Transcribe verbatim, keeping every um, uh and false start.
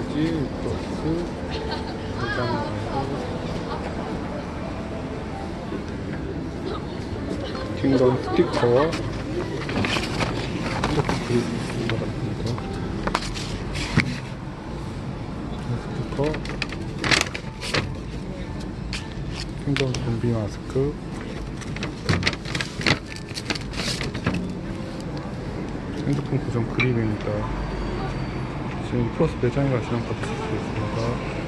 지 플러스 킹덤 스티커 이렇게 그릴 수 있는 것 같습니다. 스티커 킹덤 좀비 마스크 핸드폰 고정 그림입니다. 지금 플러스 매장에 가시면 받으실 수 있습니다.